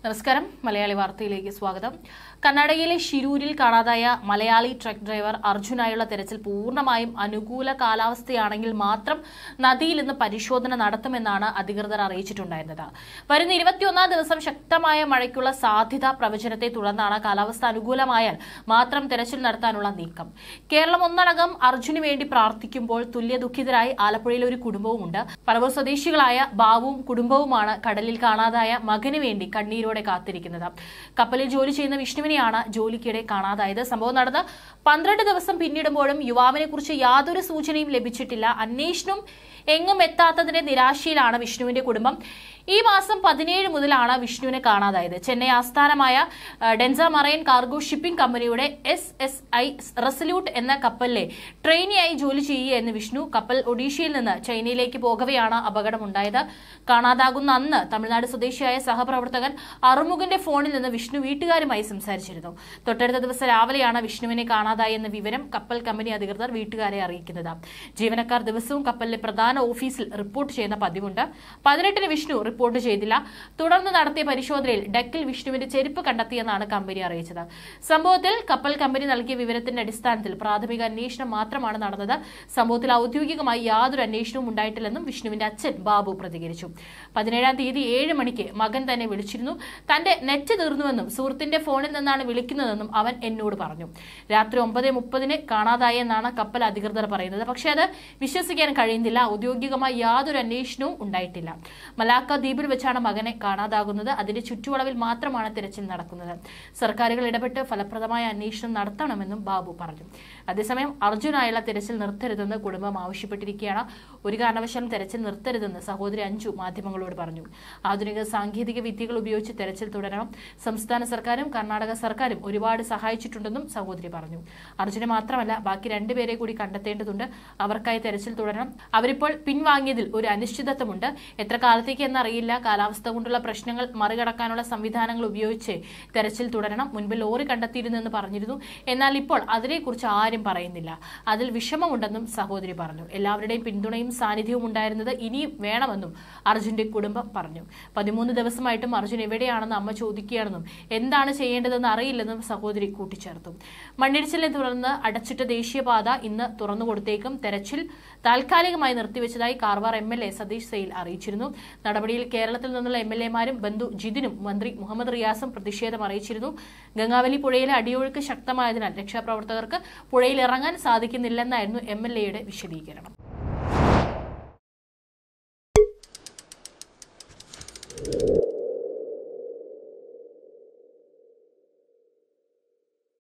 നമസ്കാരം മലയാളി വാർത്തയിലേക്ക് സ്വാഗതം. കർണാടകയിലെ ഷിരൂരിൽ കാണാതായ മലയാളി ട്രക്ക് ഡ്രൈവർ അർജുനായുള്ള തെരച്ചിൽ പൂർണ്ണമായും അനുകൂല കാലാവസ്ഥയാണെങ്കിൽ മാത്രം നദിയിൽ നിന്ന് പരിശോധന നടത്തുമെന്നാണ് അധികൃതർ അറിയിച്ചിട്ടുണ്ടായിരുന്നത്. വരുന്ന 21-ാം ദിവസം ശക്തമായ മഴയ്ക്കുള്ള സാധ്യത പ്രവചനത്തെ തുടർന്നാണ് കാലാവസ്ഥ അനുകൂലമായാൽ മാത്രം തെരച്ചിൽ നടത്താനുള്ള നീക്കം. കേരളം ഒന്നടങ്കം അർജുന് വേണ്ടി പ്രാർത്ഥിക്കുമ്പോൾ തുല്യ ദുഃഖിതരായി ആലപ്പുഴയിലെ ഒരു കുടുംബവുമുണ്ട്. പറവൂർ സ്വദേശികളായ ബാബുവും കുടുംബവുമാണ് കടലിൽ കാണാതായ മകന് വേണ്ടി കണ്ണീരോടെ കാത്തിരിക്കുന്നത്. കപ്പലിൽ ജോലി ചെയ്യുന്ന വിഷ്ണുവിനെയാണ് ജോലിക്കിടെ കാണാതായത്. സംഭവം നടന്ന് 12 ദിവസം പിന്നിടുമ്പോഴും യുവാവിനെ കുറിച്ച് യാതൊരു സൂചനയും ലഭിച്ചിട്ടില്ല. അന്വേഷണം എങ്ങും എത്താത്തതിന്റെ നിരാശയിലാണ് വിഷ്ണുവിന്റെ കുടുംബം. ഈ മാസം 17 മുതലാണ് വിഷ്ണുവിനെ കാണാതായത്. ചെന്നൈ ആസ്ഥാനമായ ഡെൻസ marine cargo shipping company SSI resolute എന്ന കപ്പലിലെ ട്രെയിനിയായി ജോലി ചെയ്യുകയെന്ന് വിഷ്ണു. കപ്പൽ ഒഡീഷയിൽ നിന്ന് ചൈനയിലേക്ക് പോകവെയാണ് അപകടമുണ്ടായത്. കാണാതാകുന്ന അന്ന് തമിഴ്നാട് സ്വദേശിയായ സഹപ്രവർത്തകൻ അറുമുഖന്റെ ഫോണിൽ നിന്ന് വിഷ്ണു വീട്ടുകാരുമായി സംസാരിച്ചിരുന്നു. തൊട്ടടുത്ത ദിവസം രാവിലെയാണ് വിഷ്ണുവിനെ കാണാതായി എന്ന വിവരം കപ്പൽ കമ്പനി അധികൃതർ വീട്ടുകാരെ അറിയിക്കുന്നത്. ജീവനക്കാർ ദിവസവും കപ്പലിലെ പ്രധാന ഓഫീസിൽ റിപ്പോർട്ട് ചെയ്യുന്ന പതിവുണ്ട്. 18-ന് വിഷ്ണു റിപ്പോർട്ട് ചെയ്തില്ല. തുടർന്ന് നടത്തിയ പരിശോധനയിൽ ഡെക്കിൽ വിഷ്ണുവിന്റെ ചെരുപ്പ് കണ്ടെത്തിയെന്നാണ് കമ്പനി അറിയിച്ചത്. സംഭവത്തിൽ കപ്പൽ കമ്പനി നൽകിയ വിവരത്തിന്റെ അടിസ്ഥാനത്തിൽ പ്രാഥമിക അന്വേഷണം മാത്രമാണ് നടന്നത്. സംഭവത്തിൽ ഔദ്യോഗികമായി യാതൊരു അന്വേഷണവും ഉണ്ടായിട്ടില്ലെന്നും വിഷ്ണുവിന്റെ അച്ഛൻ ബാബു പ്രതികരിച്ചു. 17-ാം തീയതി 7 മണിക്ക് മകൻ തന്നെ വിളിച്ചിരുന്നു. തന്റെ നെറ്റ് തീർന്നുവെന്നും സുഹൃത്തിന്റെ ഫോണിൽ നിന്നാണ് വിളിക്കുന്നതെന്നും അവൻ എന്നോട് പറഞ്ഞു. രാത്രി 9:30-ന് കാണാതായെന്നാണ് കപ്പൽ അധികൃതർ പറയുന്നത്. പക്ഷേ അത് വിശ്വസിക്കാൻ കഴിയുന്നില്ല. ഔദ്യോഗികമായി യാതൊരു അന്വേഷണവും ഉണ്ടായിട്ടില്ല. മലാക്ക ദ്വീപിൽ വെച്ചാണ് മകനെ കാണാതാകുന്നത്. അതിന്റെ ചുറ്റുവളവിൽ മാത്രമാണ് തിരച്ചിൽ നടക്കുന്നത്. സർക്കാരുകൾ ഇടപെട്ട് ഫലപ്രദമായ അന്വേഷണം നടത്തണമെന്നും ബാബു പറഞ്ഞു. അതേസമയം അർജുനായുള്ള തിരച്ചിൽ നിർത്തരുതെന്ന് കുടുംബം ആവശ്യപ്പെട്ടിരിക്കുകയാണ്. ഒരു കാരണവശാലും തെരച്ചിൽ നിർത്തരുതെന്ന് സഹോദരി അഞ്ജു മാധ്യമങ്ങളോട് പറഞ്ഞു. ആധുനിക സാങ്കേതിക വിദ്യകൾ ഉപയോഗിച്ച് തെരച്ചിൽ തുടരണം. സംസ്ഥാന സർക്കാരും കർണാടക സർക്കാരും ഒരുപാട് സഹായിച്ചിട്ടുണ്ടെന്നും സഹോദരി പറഞ്ഞു. അർജുനെ മാത്രമല്ല ബാക്കി 2 പേരെ കൂടി കണ്ടെത്തേണ്ടതുണ്ട്. അവർക്കായി തെരച്ചിൽ തുടരണം. അവരിപ്പോൾ പിൻവാങ്ങിയതിൽ ഒരു അനിശ്ചിതത്വമുണ്ട്. എത്ര കാലത്തേക്ക് എന്നറിയില്ല. കാലാവസ്ഥ കൊണ്ടുള്ള പ്രശ്നങ്ങൾ മറികടക്കാനുള്ള സംവിധാനങ്ങൾ ഉപയോഗിച്ച് തെരച്ചിൽ തുടരണം. മുൻപ് ലോറി കണ്ടെത്തിയിരുന്നെന്ന് പറഞ്ഞിരുന്നു. എന്നാൽ ഇപ്പോൾ അതിനെക്കുറിച്ച് ആരും പറയുന്നില്ല. അതിൽ വിഷമമുണ്ടെന്നും സഹോദരി പറഞ്ഞു. എല്ലാവരുടെയും പിന്തുണയും സാന്നിധ്യവും ഉണ്ടായിരുന്നത് ഇനിയും വേണമെന്നും അർജുന്റെ കുടുംബം പറഞ്ഞു. 13 ദിവസമായിട്ടും അർജുൻ എവിടെയാണെന്ന് അമ്മ ചോദിക്കുകയാണെന്നും എന്താണ് ചെയ്യേണ്ടതെന്ന് അറിയില്ലെന്നും സഹോദരി കൂട്ടിച്ചേർത്തു. മണ്ണിടിച്ചിലിനെ തുടർന്ന് അടച്ചിട്ട ദേശീയപാത ഇന്ന് തുറന്നുകൊടുത്തേക്കും. തെരച്ചിൽ താൽക്കാലികമായി നിർത്തിവെച്ചതായി കാർവാർ MLA സതീഷ് സെയിൽ അറിയിച്ചിരുന്നു. നടപടിയിൽ കേരളത്തിൽ നിന്നുള്ള MLA-മാരും ബന്ധു ജിതിനും മന്ത്രി മുഹമ്മദ് റിയാസും പ്രതിഷേധം അറിയിച്ചിരുന്നു. ഗംഗാവലി പുഴയിലെ അടിയൊഴുക്ക് ശക്തമായതിനാൽ രക്ഷാപ്രവർത്തകർക്ക് പുഴയിൽ ഇറങ്ങാൻ സാധിക്കുന്നില്ലെന്നായിരുന്നു MLA-യുടെ വിശദീകരണം.